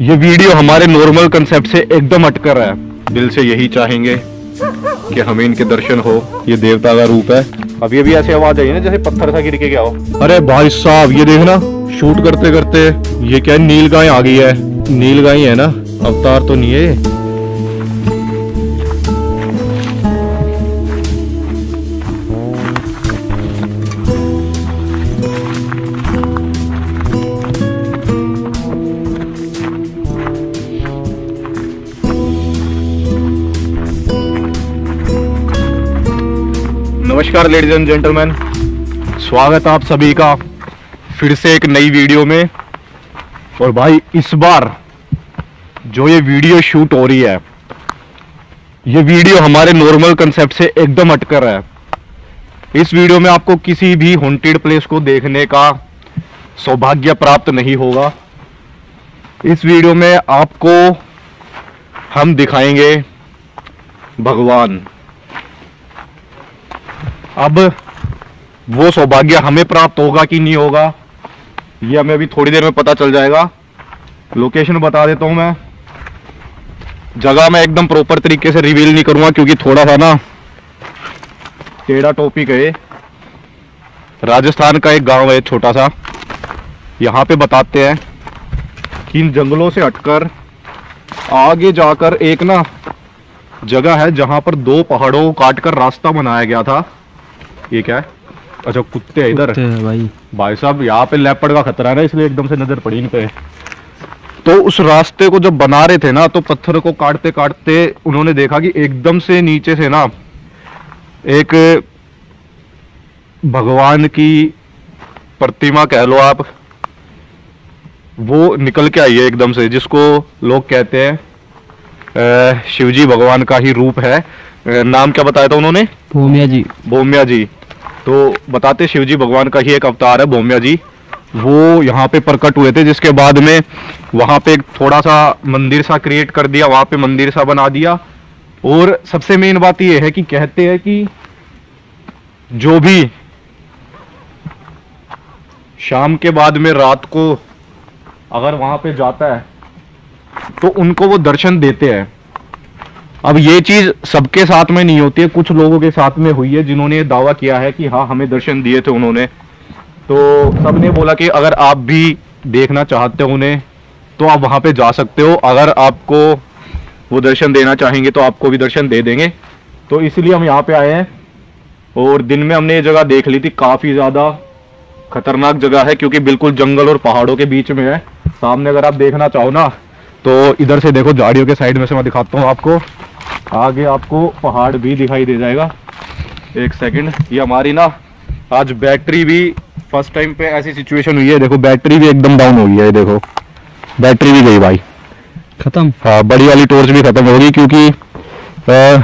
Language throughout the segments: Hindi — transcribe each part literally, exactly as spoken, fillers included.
ये वीडियो हमारे नॉर्मल कंसेप्ट से एकदम हटकर है। दिल से यही चाहेंगे कि हमें इनके दर्शन हो। ये देवता का रूप है। अभी अभी ऐसी आवाज आई ना जैसे पत्थर सा गिर के क्या हो। अरे भाई साहब ये देखना, शूट करते करते ये क्या नील गाय आ गई है। नील गाय है ना, अवतार तो नहीं है। नमस्कार लेडीज एंड जेंटलमैन, स्वागत है आप सभी का फिर से एक नई वीडियो में। और भाई इस बार जो ये वीडियो शूट हो रही है, ये वीडियो हमारे नॉर्मल कंसेप्ट से एकदम हटकर है। इस वीडियो में आपको किसी भी हॉन्टेड प्लेस को देखने का सौभाग्य प्राप्त नहीं होगा। इस वीडियो में आपको हम दिखाएंगे भगवान। अब वो सौभाग्य हमें प्राप्त होगा कि नहीं होगा, ये हमें अभी थोड़ी देर में पता चल जाएगा। लोकेशन बता देता हूं मैं। जगह मैं एकदम प्रॉपर तरीके से रिवील नहीं करूंगा क्योंकि थोड़ा सा ना टेढ़ा टॉपिक है। राजस्थान का एक गांव है छोटा सा, यहाँ पे बताते हैं कि इन जंगलों से हटकर आगे जाकर एक ना जगह है जहां पर दो पहाड़ों को काटकर रास्ता बनाया गया था। ये क्या है? अच्छा कुत्ते हैं इधर भाई। भाई साहब यहाँ पे लेपर्ड का खतरा है ना, इसलिए एकदम से नजर पड़ी इन पे। तो उस रास्ते को जब बना रहे थे ना, तो पत्थर को काटते काटते उन्होंने देखा कि एकदम से नीचे से ना एक भगवान की प्रतिमा कह लो आप, वो निकल के आई है एकदम से, जिसको लोग कहते हैं शिवजी भगवान का ही रूप है। नाम क्या बताया था उन्होंने? भौम्या जी। भौम्या जी। तो बताते शिवजी भगवान का ही एक अवतार है भौम्या जी। वो यहाँ पे प्रकट हुए थे, जिसके बाद में वहाँ पे एक थोड़ा सा मंदिर सा क्रिएट कर दिया, वहाँ पे मंदिर सा बना दिया। और सबसे मेन बात ये है कि कहते हैं कि जो भी शाम के बाद में रात को अगर वहाँ पे जाता है तो उनको वो दर्शन देते हैं। अब ये चीज सबके साथ में नहीं होती है, कुछ लोगों के साथ में हुई है जिन्होंने ये दावा किया है कि हाँ हमें दर्शन दिए थे उन्होंने। तो सबने बोला कि अगर आप भी देखना चाहते हो उन्हें तो आप वहां पे जा सकते हो। अगर आपको वो दर्शन देना चाहेंगे तो आपको भी दर्शन दे देंगे। तो इसलिए हम यहाँ पे आए हैं। और दिन में हमने ये जगह देख ली थी, काफी ज्यादा खतरनाक जगह है क्योंकि बिल्कुल जंगल और पहाड़ों के बीच में है। सामने अगर आप देखना चाहो ना तो इधर से देखो, झाड़ियों के साइड में से मैं दिखाता हूँ आपको। आगे आपको पहाड़ भी दिखाई दे जाएगा। एक सेकंड, ये हमारी ना आज बैटरी भी फर्स्ट टाइम पे ऐसी सिचुएशन हुई है। देखो बैटरी भी एकदम डाउन हो गई है, देखो बैटरी भी गई भाई, खत्म। हाँ, बड़ी वाली टॉर्च भी खत्म होगी क्योंकि आ,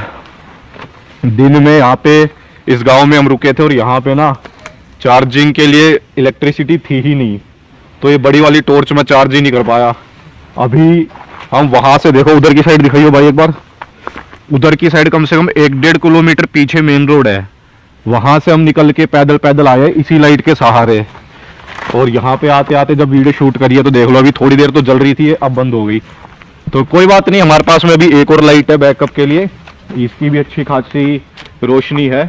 दिन में यहाँ पे इस गांव में हम रुके थे और यहाँ पे ना चार्जिंग के लिए इलेक्ट्रिसिटी थी ही नहीं, तो ये बड़ी वाली टॉर्च में चार्ज ही नहीं कर पाया। अभी हम वहां से देखो, उधर की साइड दिखाइए भाई एक बार। उधर की साइड कम से कम एक डेढ़ किलोमीटर पीछे मेन रोड है, वहां से हम निकल के पैदल पैदल आए इसी लाइट के सहारे। और यहाँ पे आते आते जब वीडियो शूट करी है तो देख लो, अभी थोड़ी देर तो जल रही थी, अब बंद हो गई। तो कोई बात नहीं, हमारे पास में अभी एक और लाइट है बैकअप के लिए, इसकी भी अच्छी खासी रोशनी है।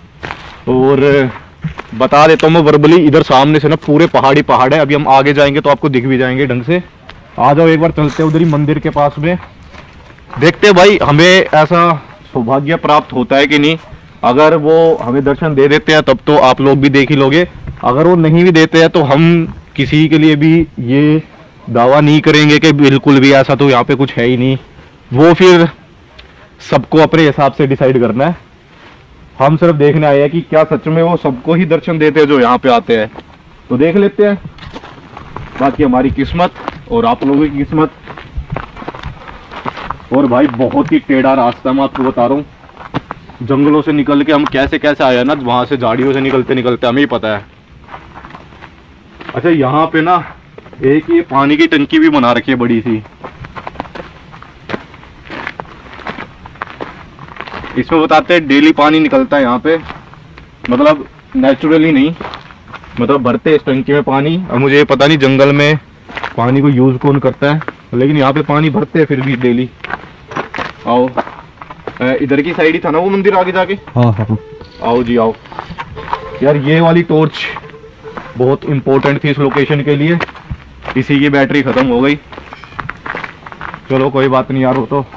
और बता देता हूँ मैं वर्बली, इधर सामने से ना पूरे पहाड़ी पहाड़ है। अभी हम आगे जाएंगे तो आपको दिख भी जाएंगे ढंग से। आ जाओ एक बार चलते हैं उधर ही मंदिर के पास में, देखते भाई हमें ऐसा सौभाग्य प्राप्त होता है कि नहीं। अगर वो हमें दर्शन दे देते हैं तब तो आप लोग भी देख ही लोगे, अगर वो नहीं भी देते हैं तो हम किसी के लिए भी ये दावा नहीं करेंगे कि बिल्कुल भी ऐसा तो यहाँ पे कुछ है ही नहीं। वो फिर सबको अपने हिसाब से डिसाइड करना है। हम सिर्फ देखने आए हैं कि क्या सच में वो सबको ही दर्शन देते हैं जो यहाँ पे आते हैं। तो देख लेते हैं, बाकी हमारी किस्मत और आप लोगों की किस्मत। और भाई बहुत ही टेढ़ा रास्ता मैं आपको बता रहा हूँ। जंगलों से निकल के हम कैसे कैसे आए ना, वहां से झाड़ियों से निकलते निकलते हमें ही पता है। अच्छा यहाँ पे ना एक ये पानी की टंकी भी बना रखी है बड़ी सी। इसमें बताते हैं डेली पानी निकलता है यहाँ पे, मतलब नेचुरली नहीं, मतलब भरते इस टंकी में पानी। और मुझे पता नहीं जंगल में पानी को यूज कौन करता है। लेकिन यहाँ पे पानी भरते हैं फिर भी डेली। आओ, इधर की साइड ही था ना वो मंदिर आगे जाके। हाँ हाँ, आओ जी आओ। यार ये वाली टॉर्च बहुत इंपॉर्टेंट थी इस लोकेशन के लिए, इसी की बैटरी खत्म हो गई। चलो कोई बात नहीं यार, वो तो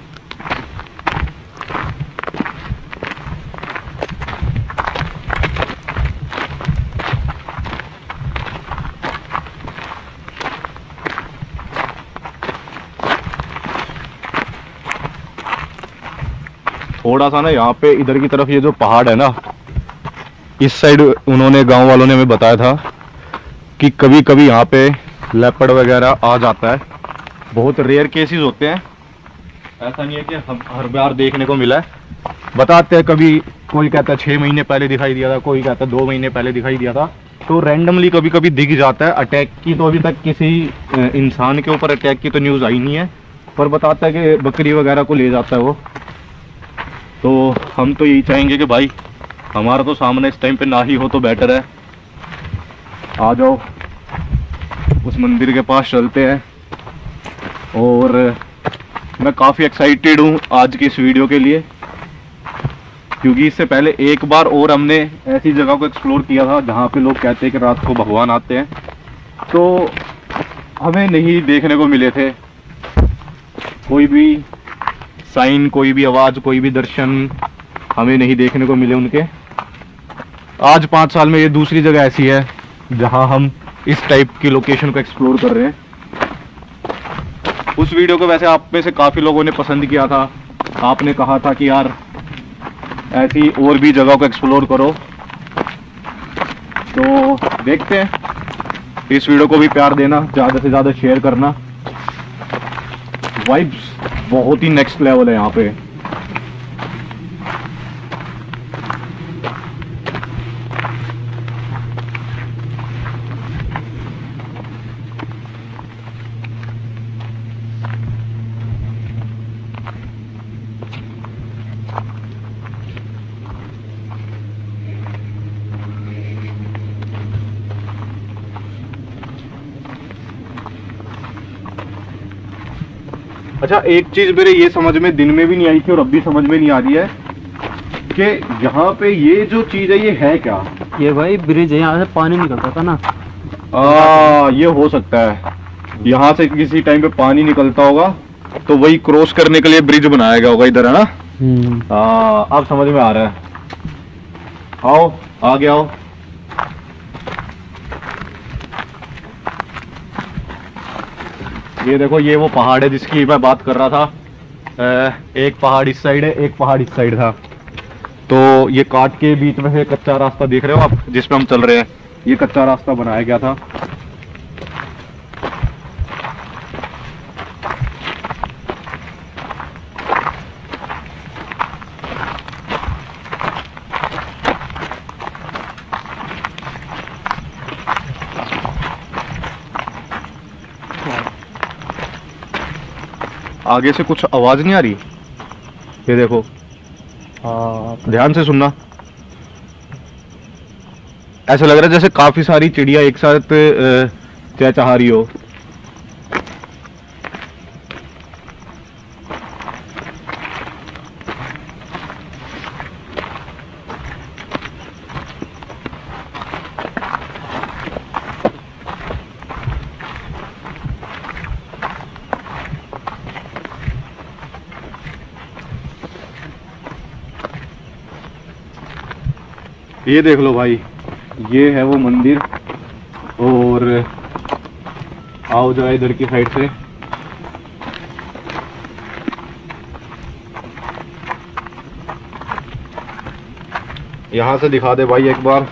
थोड़ा सा ना यहाँ पे इधर की तरफ ये जो पहाड़ है ना, इस साइड उन्होंने गांव वालों ने हमें बताया था कि कभी कभी यहाँ पे लेपर्ड वगैरह आ जाता है। बहुत रेयर केसेस होते हैं, ऐसा नहीं है कि हम हर बार देखने को मिला है। बताते हैं कभी कोई कहता है छः महीने पहले दिखाई दिया था, कोई कहता है दो महीने पहले दिखाई दिया था। तो रैंडमली कभी कभी दिख जाता है। अटैक की तो अभी तक किसी इंसान के ऊपर अटैक की तो न्यूज़ आई नहीं है, पर बताता है कि बकरी वगैरह को ले जाता है वो। तो हम तो यही चाहेंगे कि भाई हमारा तो सामने इस टाइम पे ना ही हो तो बेटर है। आ जाओ, उस मंदिर के पास चलते हैं। और मैं काफ़ी एक्साइटेड हूँ आज की इस वीडियो के लिए, क्योंकि इससे पहले एक बार और हमने ऐसी जगह को एक्सप्लोर किया था जहाँ पे लोग कहते हैं कि रात को भगवान आते हैं, तो हमें नहीं देखने को मिले थे कोई भी साइन, कोई भी आवाज़, कोई भी दर्शन हमें नहीं देखने को मिले उनके। आज पाँच साल में ये दूसरी जगह ऐसी है जहां हम इस टाइप की लोकेशन को एक्सप्लोर कर रहे हैं। उस वीडियो को वैसे आप में से काफ़ी लोगों ने पसंद किया था, आपने कहा था कि यार ऐसी और भी जगह को एक्सप्लोर करो। तो देखते हैं, इस वीडियो को भी प्यार देना, ज़्यादा से ज़्यादा शेयर करना। वाइब्स बहुत ही नेक्स्ट लेवल है यहाँ पे। अच्छा, एक चीज मेरे ये समझ में दिन में भी नहीं आई थी और अब भी समझ में नहीं आ रही है कि यहाँ पे ये जो चीज है ये है क्या? ये भाई ब्रिज है, यहाँ से पानी निकलता था ना। आ, ये हो सकता है यहाँ से किसी टाइम पे पानी निकलता होगा, तो वही क्रॉस करने के लिए ब्रिज बनाया गया होगा इधर, है ना। हाँ, अब समझ में आ रहा है। आओ आगे आओ। ये देखो, ये वो पहाड़ है जिसकी मैं बात कर रहा था। एक पहाड़ इस साइड है, एक पहाड़ इस साइड था। तो ये काट के बीच में से कच्चा रास्ता देख रहे हो आप, जिसपे हम चल रहे हैं, ये कच्चा रास्ता बनाया गया था। आगे से कुछ आवाज नहीं आ रही, ये देखो, आ, ध्यान से सुनना। ऐसा लग रहा है जैसे काफी सारी चिड़िया एक साथ चहचहा रही हो। ये देख लो भाई, ये है वो मंदिर। और आओ जाए इधर की साइड से। यहां से दिखा दे भाई एक बार।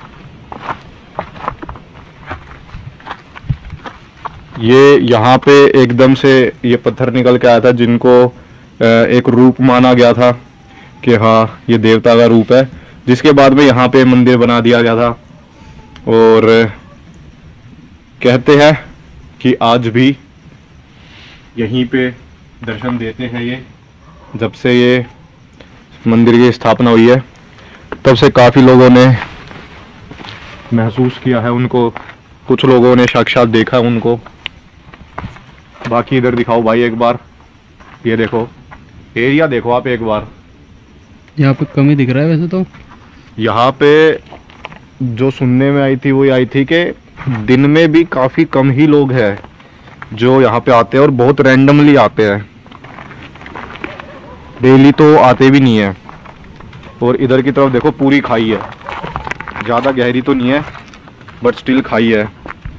ये यहाँ पे एकदम से ये पत्थर निकल के आया था, जिनको एक रूप माना गया था कि हाँ ये देवता का रूप है, जिसके बाद में यहाँ पे मंदिर बना दिया गया था। और कहते हैं कि आज भी यहीं पे दर्शन देते हैं ये। जब से ये मंदिर की स्थापना हुई है तब से काफ़ी लोगों ने महसूस किया है उनको, कुछ लोगों ने साक्षात देखा उनको। बाकी इधर दिखाओ भाई एक बार, ये देखो एरिया देखो आप एक बार। यहाँ पे कमी दिख रहा है वैसे तो। यहाँ पे जो सुनने में आई थी वो ये आई थी कि दिन में भी काफ़ी कम ही लोग हैं जो यहाँ पे आते हैं और बहुत रैंडमली आते हैं, डेली तो आते भी नहीं है। और इधर की तरफ देखो पूरी खाई है, ज़्यादा गहरी तो नहीं है बट स्टिल खाई है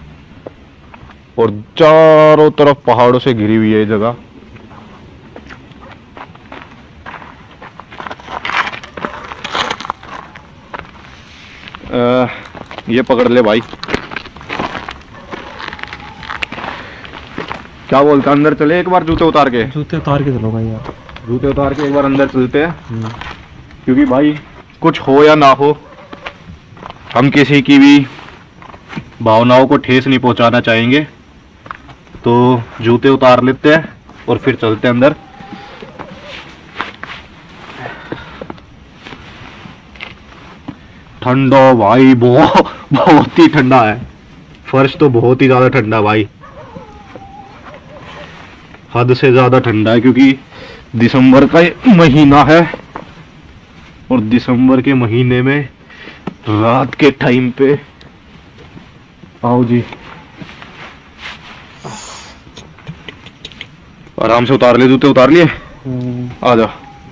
और चारों तरफ पहाड़ों से घिरी हुई है ये जगह। आ, ये पकड़ ले भाई। क्या बोलता, अंदर चले एक बार जूते उतार के? जूते उतार के चलो भाई यार। जूते उतार के एक बार अंदर चलते हैं, क्योंकि भाई कुछ हो या ना हो हम किसी की भी भावनाओं को ठेस नहीं पहुंचाना चाहेंगे। तो जूते उतार लेते हैं और फिर चलते हैं अंदर। ठंडा भाई, बहुत बहुत ही ठंडा है। फर्श तो बहुत ही ज्यादा ठंडा भाई, हद से ज्यादा ठंडा है, क्योंकि दिसंबर का महीना है और दिसंबर के महीने में रात के टाइम पे। आओ जी, आराम से उतार ले, जूते उतार लिए, आ जा।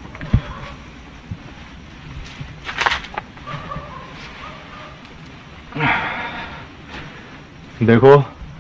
देखो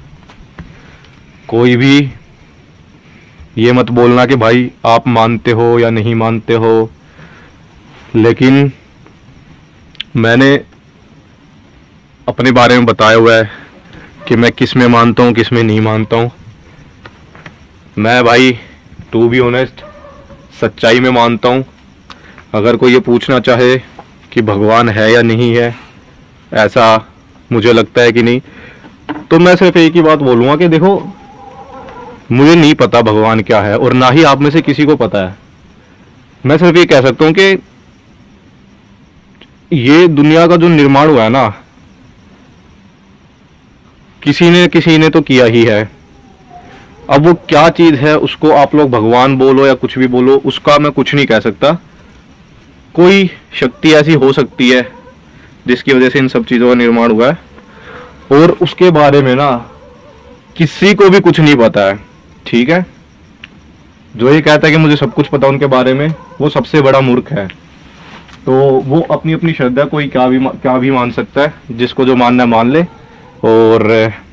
कोई भी ये मत बोलना कि भाई आप मानते हो या नहीं मानते हो, लेकिन मैंने अपने बारे में बताया हुआ है कि मैं किस में मानता हूँ किस में नहीं मानता हूँ। मैं भाई टू बी ऑनेस्ट सच्चाई में मानता हूँ। अगर कोई ये पूछना चाहे कि भगवान है या नहीं है, ऐसा मुझे लगता है कि नहीं, तो मैं सिर्फ एक ही बात बोलूँगा कि देखो मुझे नहीं पता भगवान क्या है और ना ही आप में से किसी को पता है। मैं सिर्फ ये कह सकता हूँ कि ये दुनिया का जो निर्माण हुआ है ना, किसी ने किसी ने तो किया ही है। अब वो क्या चीज है उसको आप लोग भगवान बोलो या कुछ भी बोलो, उसका मैं कुछ नहीं कह सकता। कोई शक्ति ऐसी हो सकती है जिसकी वजह से इन सब चीजों का निर्माण हुआ है, और उसके बारे में ना किसी को भी कुछ नहीं पता है, ठीक है। जो ये कहता है कि मुझे सब कुछ पता उनके बारे में, वो सबसे बड़ा मूर्ख है। तो वो अपनी अपनी श्रद्धा, कोई क्या भी क्या भी मान सकता है, जिसको जो मानना है मान ले, और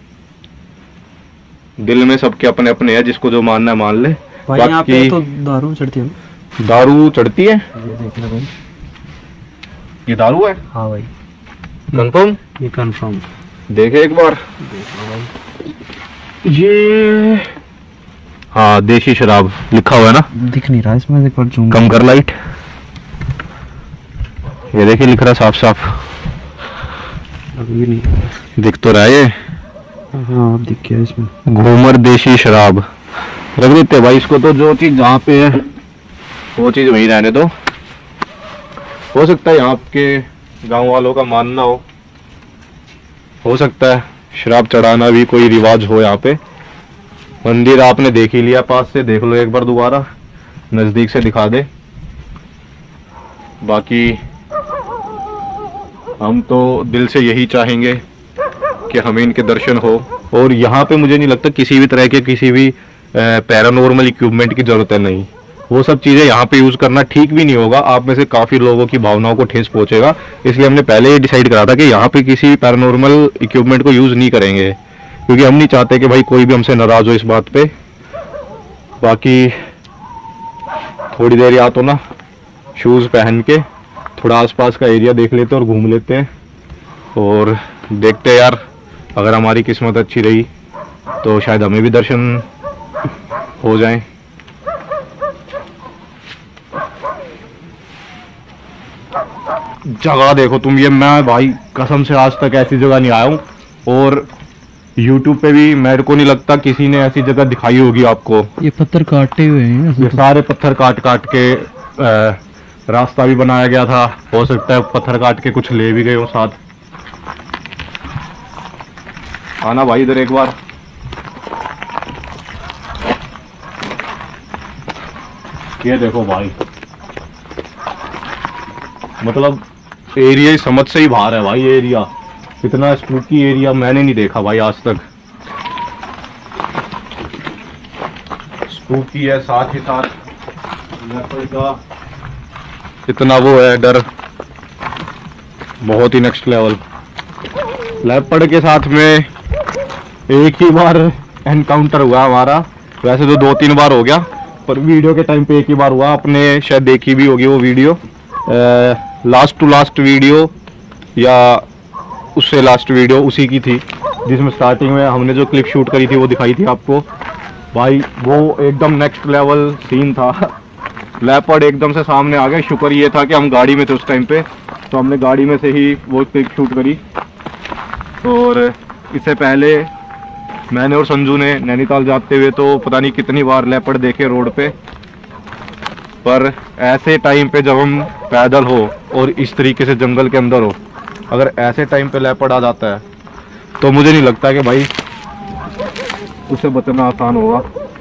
दिल में सबके अपने अपने है, जिसको जो मानना है मान ले। भाई यहाँ पे तो दारू चढ़ती है ना? दारू चढ़ती है? ये देख लो भाई, ये दारू है? हाँ भाई कंफर्म? ये कंफर्म। देखे एक बार, देख लो भाई, ये हाँ देशी शराब लिखा हुआ है ना? दिख नहीं रहा इसमें, एक बार जूम कम कर लाइट, ये देखिए लिख रहा साफ साफ। अभी नहीं दिख तो रहा है ये। हाँ अब दिख गया इसमें, घूमर देशी शराब। रख देते भाई इसको, तो जो चीज जहाँ पे है वो चीज वहीं रहने दो। हो सकता है यहाँ के गांव वालों का मानना हो हो सकता है शराब चढ़ाना भी कोई रिवाज हो यहाँ पे। मंदिर आपने देख ही लिया, पास से देख लो एक बार दोबारा, नजदीक से दिखा दे। बाकी हम तो दिल से यही चाहेंगे कि हमें इनके दर्शन हो, और यहाँ पे मुझे नहीं लगता किसी भी तरह के किसी भी पैरानॉर्मल इक्विपमेंट की जरूरत है। नहीं, वो सब चीज़ें यहाँ पे यूज़ करना ठीक भी नहीं होगा, आप में से काफ़ी लोगों की भावनाओं को ठेस पहुँचेगा। इसलिए हमने पहले ही डिसाइड करा था कि यहाँ पे किसी भी पैरानॉर्मल इक्विपमेंट को यूज़ नहीं करेंगे, क्योंकि हम नहीं चाहते कि भाई कोई भी हमसे नाराज़ हो इस बात पे। बाकी थोड़ी देर या तो ना शूज़ पहन के थोड़ा आसपास का एरिया देख लेते हैं और घूम लेते हैं, और देखते हैं यार, अगर हमारी किस्मत अच्छी रही तो शायद हमें भी दर्शन हो जाएं। जगह देखो तुम, ये मैं भाई कसम से आज तक ऐसी जगह नहीं आया हूँ, और YouTube पे भी मेरे को नहीं लगता किसी ने ऐसी जगह दिखाई होगी आपको। ये पत्थर काटे हुए हैं, ये सारे पत्थर काट काट के आ, रास्ता भी बनाया गया था। हो सकता है पत्थर काट के कुछ ले भी गए हो साथ। आना भाई इधर एक बार। ये देखो भाई, मतलब एरिया ही समझ से ही बाहर है भाई। एरिया इतना स्पूकी एरिया मैंने नहीं देखा भाई आज तक। स्पूकी है, साथ ही साथ लेपर्ड का इतना वो है डर, बहुत ही नेक्स्ट लेवल। लेपर्ड के साथ में एक ही बार एनकाउंटर हुआ हमारा, वैसे तो दो तीन बार हो गया, पर वीडियो के टाइम पे एक ही बार हुआ। आपने शायद देखी भी होगी वो video, last to last video या उससे लास्ट वीडियो उसी की थी, जिसमें स्टार्टिंग में हमने जो क्लिप शूट करी थी वो दिखाई थी आपको भाई। वो एकदम नेक्स्ट लेवल सीन था। लेपर्ड एकदम से सामने आ गया। शुक्र ये था कि हम गाड़ी में थे उस टाइम पे, तो हमने गाड़ी में से ही वो क्लिप शूट करी। और इससे पहले मैंने और संजू ने नैनीताल जाते हुए तो पता नहीं कितनी बार लेपर्ड देखे रोड पे, पर ऐसे टाइम पे जब हम पैदल हो और इस तरीके से जंगल के अंदर हो, अगर ऐसे टाइम पे लेपर्ड आ जाता है तो मुझे नहीं लगता कि भाई उसे बचना आसान होगा।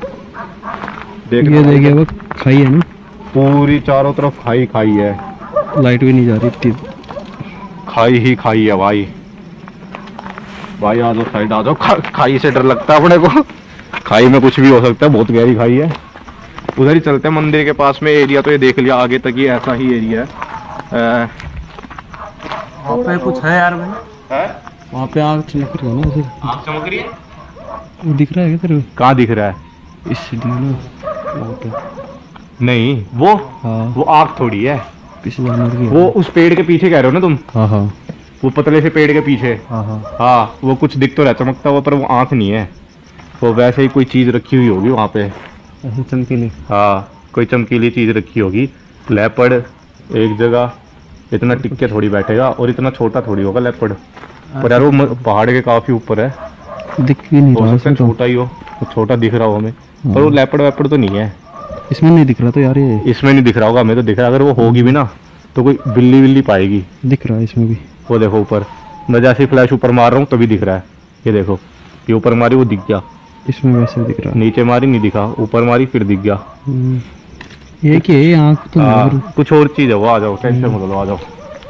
ये देखिए वो खाई है ना, पूरी चारों तरफ खाई खाई है, लाइट भी नहीं जा रही इतनी, खाई ही खाई है भाई। भाई आ जाओ, साइड आ जाओ। खा, खाई से डर लगता है अपने को, खाई में कुछ भी हो सकता है, बहुत गहरी खाई है। उधर ही चलते हैं मंदिर के पास में। एरिया तो ये देख लिया, आगे तक ही ऐसा ही एरिया है। वहाँ पे कुछ है यार भाई, है? वहाँ पे आग चमक रही है ना, उसे आग चमक रही है? वो दिख रहा है क्या तेरे को? कहाँ दिख रहा है? इस सीधी ना वहाँ पे। नहीं, वो हाँ वो आग थोड़ी है, पीछे जानवर की है। वो उस पेड़ के पीछे कह रहे हो ना तुम? हाँ हाँ वो पतले से पेड़ के पीछे। हाँ हाँ हाँ, वो कुछ दिख तो रहा चमकता हुआ, पर वो आंख नहीं है, वो वैसे ही कोई चीज रखी हुई होगी वहाँ पे। ऐसे चमकीली। हाँ, कोई चमकीली चीज रखी होगी। लेपर्ड एक जगह इतना टिक के थोड़ी बैठेगा, और इतना छोटा थोड़ी होगा लेपर्ड। पर यार वो म- पहाड़ के काफी ऊपर है, दिख भी नहीं हो रहा सकता है इसमें तो। छोटा ही हो, वो छोटा दिख रहा हो हमें, पर वो लेपर्ड वेपर्ड तो नहीं है। इसमें नहीं दिख रहा तो यार, ये इसमें नहीं दिख रहा होगा, हमें तो दिख रहा है। अगर वो होगी भी ना तो कोई बिल्ली बिल्ली पाएगी। दिख रहा है इसमें भी। वो देखो ऊपर, मैं जैसे फ्लैश ऊपर मार रहा हूँ तभी दिख रहा है। ये देखो, ये ऊपर मारी वो दिख गया, इसमें वैसे दिख रहा है। नीचे मारी नहीं दिखा, ऊपर मारी फिर दिख गया। हम्म, ये क्या है आँख तो हाँ, नहीं। कुछ और चीज है वो। आ जाओ, टेंशन मत लो, आ जाओ।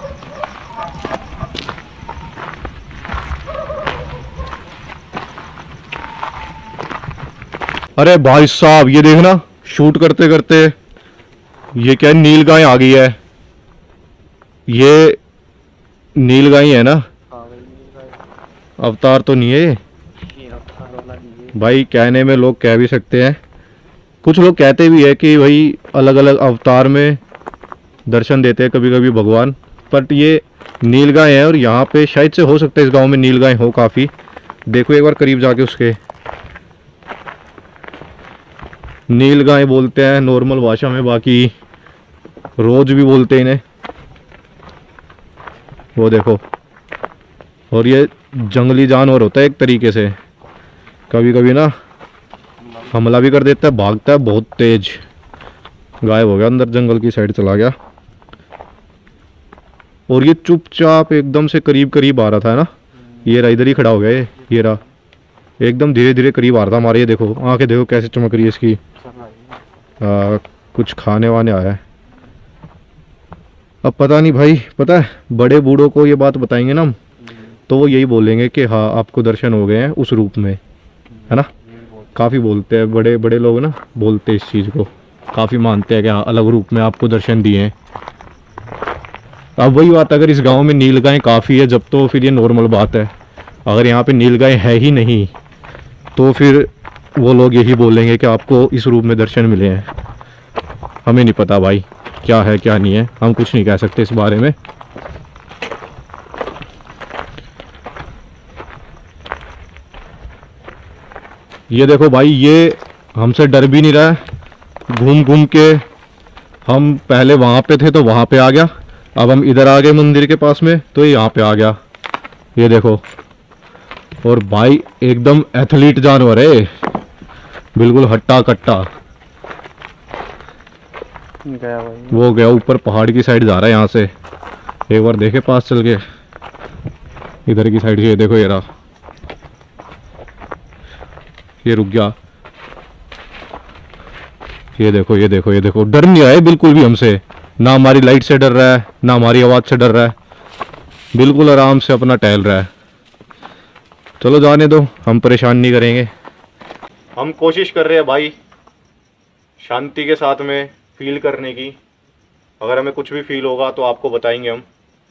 अरे भाई साहब, ये देखना, शूट करते करते ये क्या है, नीलगाय आ गई है। ये नीलगाय है ना, अवतार तो नहीं है ये भाई। कहने में लोग कह भी सकते हैं, कुछ लोग कहते भी है कि भाई अलग अलग अवतार में दर्शन देते हैं कभी कभी भगवान, बट ये नीलगाय है। और यहाँ पे शायद से हो सकता है इस गांव में नीलगाय हो काफ़ी। देखो एक बार करीब जाके, उसके नीलगाय बोलते हैं नॉर्मल भाषा में, बाकी रोज भी बोलते हैं इन्हें। वो देखो, और ये जंगली जानवर होता है एक तरीके से, कभी कभी ना हमला भी कर देता है, भागता है बहुत तेज। गायब हो गया, अंदर जंगल की साइड चला गया। और ये चुपचाप एकदम से करीब करीब आ रहा था ना, ये रहा इधर ही खड़ा हो गया। ये ये रहा एकदम धीरे धीरे करीब आ रहा था हमारे। ये देखो आंखें देखो कैसे चमक रही है इसकी। आ, कुछ खाने वाने आया है। अब पता नहीं भाई, पता है बड़े बूढ़ों को ये बात बताएंगे ना हम, तो वो यही बोलेंगे कि हाँ आपको दर्शन हो गए हैं उस रूप में, है ना। काफ़ी बोलते हैं बड़े बड़े लोग ना, बोलते हैं इस चीज़ को, काफ़ी मानते हैं कि हाँ अलग रूप में आपको दर्शन दिए हैं। अब वही बात, अगर इस गांव में नीलगाय काफ़ी है जब, तो फिर ये नॉर्मल बात है। अगर यहाँ पे नीलगाय है ही नहीं तो फिर वो लोग यही बोलेंगे कि आपको इस रूप में दर्शन मिले हैं। हमें नहीं पता भाई क्या है क्या नहीं है, हम कुछ नहीं कह सकते इस बारे में। ये देखो भाई, ये हमसे डर भी नहीं रहा है। घूम घूम के हम पहले वहाँ पे थे तो वहाँ पे आ गया, अब हम इधर आ गए मंदिर के पास में तो ये यहाँ पे आ गया। ये देखो, और भाई एकदम एथलीट जानवर है, बिल्कुल हट्टा कट्टा। गया भाई, वो गया ऊपर पहाड़ की साइड जा रहा है यहाँ से। एक बार देखे पास चल के, इधर की साइड से। ये देखो, ये रहा, ये रुक गया। ये देखो ये देखो ये देखो, डर नहीं रहा है बिल्कुल भी हमसे, ना हमारी लाइट से डर रहा है ना हमारी आवाज़ से डर रहा है, बिल्कुल आराम से अपना टहल रहा है। चलो जाने दो, हम परेशान नहीं करेंगे। हम कोशिश कर रहे हैं भाई शांति के साथ में फील करने की। अगर हमें कुछ भी फील होगा तो आपको बताएंगे हम।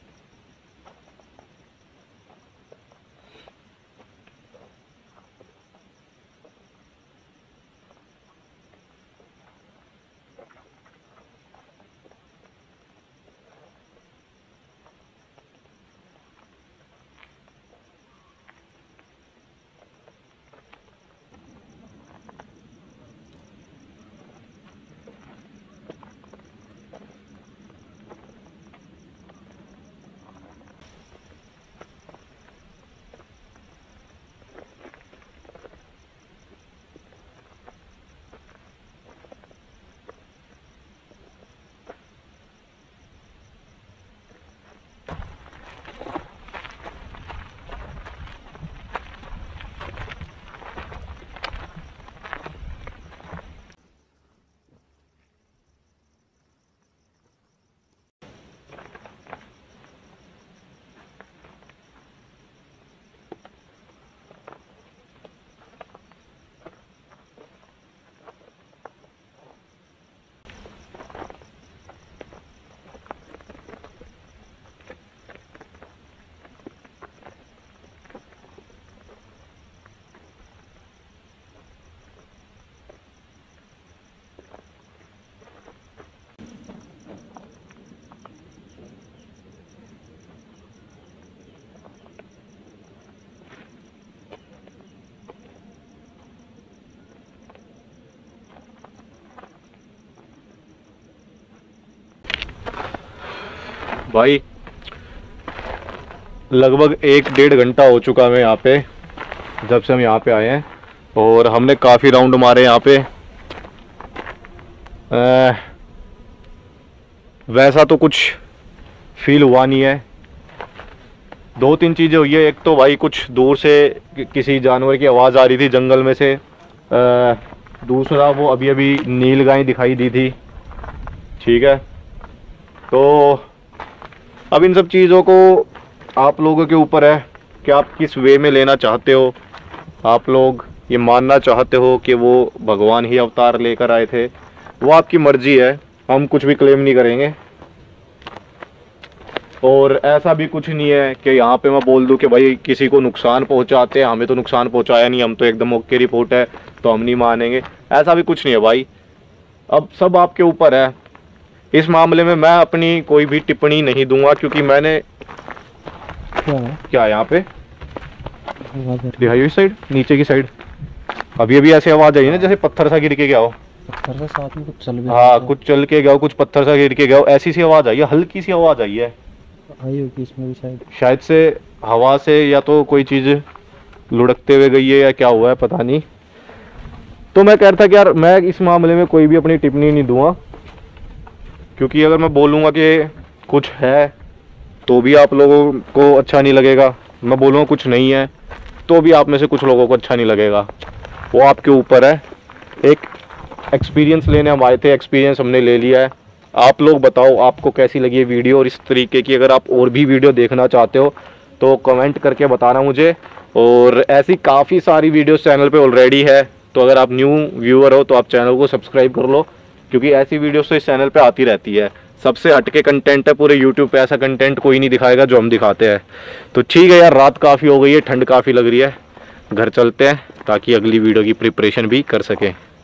भाई लगभग एक डेढ़ घंटा हो चुका है यहाँ पे, जब से हम यहाँ पे आए हैं, और हमने काफ़ी राउंड मारे यहाँ पे। आ, वैसा तो कुछ फील हुआ नहीं है। दो तीन चीज़ें हुई है। एक तो भाई कुछ दूर से किसी जानवर की आवाज़ आ रही थी जंगल में से। आ, दूसरा वो अभी अभी नील गाय दिखाई दी थी। ठीक है, तो अब इन सब चीज़ों को आप लोगों के ऊपर है कि आप किस वे में लेना चाहते हो। आप लोग ये मानना चाहते हो कि वो भगवान ही अवतार लेकर आए थे, वो आपकी मर्जी है, हम कुछ भी क्लेम नहीं करेंगे। और ऐसा भी कुछ नहीं है कि यहाँ पे मैं बोल दूँ कि भाई किसी को नुकसान पहुँचाते हैं, हमें तो नुकसान पहुँचाया नहीं, हम तो एकदम ओके रिपोर्ट है तो हम नहीं मानेंगे, ऐसा भी कुछ नहीं है भाई। अब सब आपके ऊपर है। इस मामले में मैं अपनी कोई भी टिप्पणी नहीं दूंगा, क्योंकि मैंने क्या है क्या यहाँ पे आवाज आ रही दिखाई इस साइड, नीचे की साइड अभी अभी ऐसी आवाज आई ना जैसे पत्थर सा गिर के गया हो। है? पत्थर से साथ में कुछ चल भी हाँ, कुछ चल के गया हो, कुछ पत्थर सा गिर के गया हो, ऐसी सी आवाज आई है, हल्की सी आवाज आई है। आई होगी इसमें भी शायद। शायद से हवा से या तो कोई चीज लुढ़कते हुए गई है या क्या हुआ है पता नहीं। तो मैं कह रहा था कि यार मैं इस मामले में कोई भी अपनी टिप्पणी नहीं दूंगा, क्योंकि अगर मैं बोलूँगा कि कुछ है तो भी आप लोगों को अच्छा नहीं लगेगा, मैं बोलूँगा कुछ नहीं है तो भी आप में से कुछ लोगों को अच्छा नहीं लगेगा। वो आपके ऊपर है। एक एक्सपीरियंस लेने हम आए थे, एक्सपीरियंस हमने ले लिया है। आप लोग बताओ आपको कैसी लगी ये वीडियो, और इस तरीके की अगर आप और भी वीडियो देखना चाहते हो तो कमेंट करके बताना मुझे। और ऐसी काफ़ी सारी वीडियोस चैनल पे ऑलरेडी है, तो अगर आप न्यू व्यूअर हो तो आप चैनल को सब्सक्राइब कर लो, क्योंकि ऐसी वीडियोस तो इस चैनल पे आती रहती है। सबसे हटके कंटेंट है, पूरे यूट्यूब पे ऐसा कंटेंट कोई नहीं दिखाएगा जो हम दिखाते हैं। तो ठीक है यार, रात काफ़ी हो गई है, ठंड काफ़ी लग रही है, घर चलते हैं ताकि अगली वीडियो की प्रिपरेशन भी कर सकें।